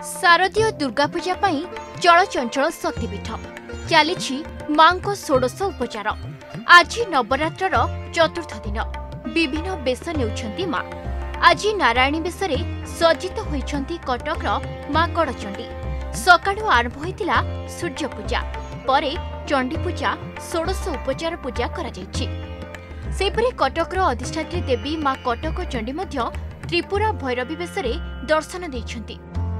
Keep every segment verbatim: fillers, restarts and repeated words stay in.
शारदीय दुर्गा पूजा पाई चलचंचल शक्तिपीठ चली मां को षोडश उपचार। आज नवरात्रर चतुर्थ दिन विभिन्न बेश नेउछंती मां। आज नारायणी बेश सज्जित होइछंती कटकर मां गड़चंडी। सकाळु आरंभ होइतिला सूर्य पूजा परे चंडी पूजा षोडश उपचार पूजा करा जायछि। सेपरि कटकर अधिष्ठात्री देवी मां कटक चंडी मध्य त्रिपुरा भैरवी बेश दर्शन दैछंती।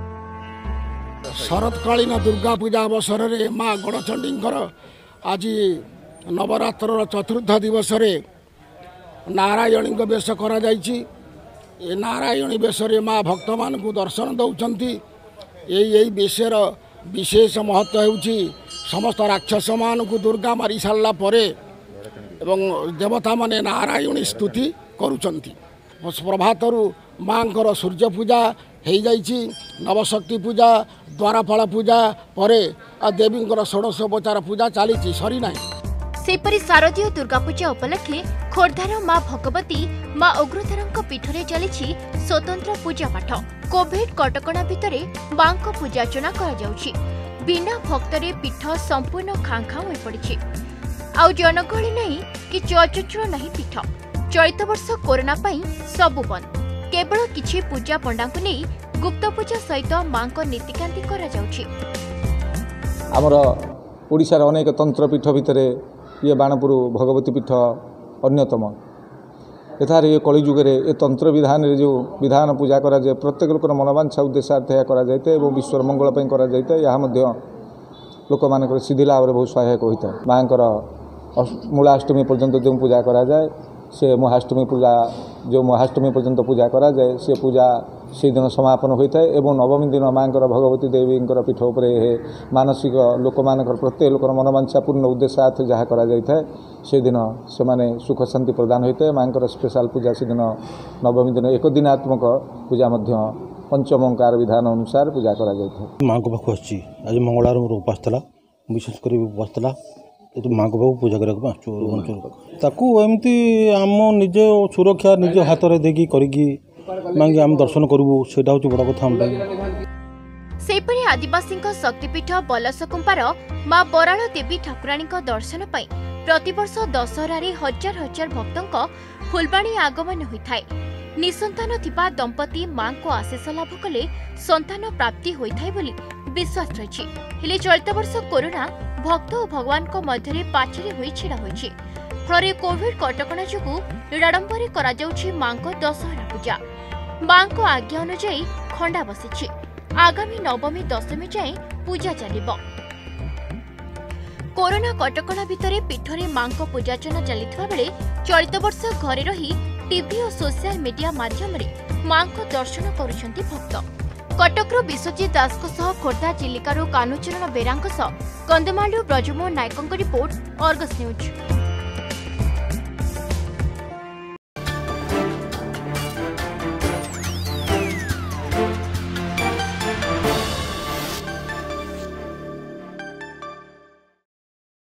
शरतकालीन दुर्गा पूजा अवसर में माँ गड़चंडी आज नवरात्र चतुर्थ दिवस नारायणी बेश कर नारायणी बेश माँ भक्त मान दर्शन दौरान यही बेशर विशेष महत्व होउछि समस्त राक्षस मान को दुर्गा मारी सारा देवता माने नारायणी स्तुति करुचंती। प्रभातरु माँ सूर्य पूजा हो जाइछि। नवशक्ति पूजा द्वारपाल पूजा परे देवी षोडशोपचार पूजा चली सरी ना। सेपरि शारदीय दुर्गा पूजा उपलक्षे खोर्धार मां भगवती मां उग्रतारा पीठरे चली स्वतंत्र पूजा पाठ। कोविड कटकणा भितर मां को पूजार्चना करा जाउछि। बिना भक्तरे पीठ संपूर्ण खाँ खाँ हो पड़ी। आउ जनगहली नहीं कि चलचंचल नहीं पीठ। चलित वर्ष कोरोना पाई सबु बंद। केवल किछि पूजा पंडा को नहीं गुप्त पूजा सहित मां को नीतिकांति करा जाउछि। आमर ओडिशार अनेक तंत्र पीठ भितर ये बाणपुर भगवती पीठ अन्यतम। एथार ये कलिजुगे ये तंत्र विधान जो विधान पूजा करा जाए प्रत्येक लोकर मनोवांछा उद्देश्यार्थ यह करा जाए और विश्वर मंगल पर करा जाए। यह लोक मान सिद्धि लाभ बहुत सहायक होता है। माँ मूलाष्टमी पर्यंत जो पूजा करा जाए से महाष्टमी पूजा जो महाष्टमी पर्यंत पूजा करा जाए से पूजा से दिन समापन होता है। एवं नवमी दिन माँ भगवती देवी पीठ उपर मानसिक लोक मान प्रत्येक लोक मनोवांछा पूर्ण उद्देश्यार्थ जहाँ करा जाए से दिन से माने सुख शांति प्रदान होता है। माँ स्पेशल पूजा से दिन नवमी दिन एक दिनात्मक पूजा पंचमंकार विधान अनुसार पूजा करा जाए। माँ को पाख आज मंगलवार मोर उपास था विशेष कर उपास था तो माँ को पाख पूजा करमती आम निज सुरक्षा निज हाथ में देखी करी आम दर्शन करूँ से बड़ कथा। सेपरि आदिवासी शक्तिपीठ बलसकुंपार मां बराल देवी ठाकुराणी दर्शन पाई प्रतिवर्ष दशहरार हजार हजार भक्तों फुलबाणी आगमन होता है। निसंतान थिबा दंपति मां को आशीष लाभ कले संतान प्राप्ति होता है बोली विश्वास रही। हेले चलित वर्ष कोरोना भक्त और भगवान को मध्य पाचेरी होई छिड़ा होइछि। फल कोविड कटकणा जोगु निराडंबरे करा जाउछि मां को दशहरा पूजा। मां को आज्ञा अनुसार खंडा बसिछि। आगामी नवमी दशमी जाए पूजा चलिबो। कोरोना कटकणा भितर पीठरे मां को पूजार्चना चलिथिबा बेले चलित वर्ष घरे रही टीवी और सोशल मीडिया माध्यम मां को दर्शन करुछंती भक्त। कटकर विश्वजित दास खोर्धा चिलिकार कानुचरण बेरा कंधमाल ब्रजमोहन नायकों रिपोर्ट अर्गस न्यूज।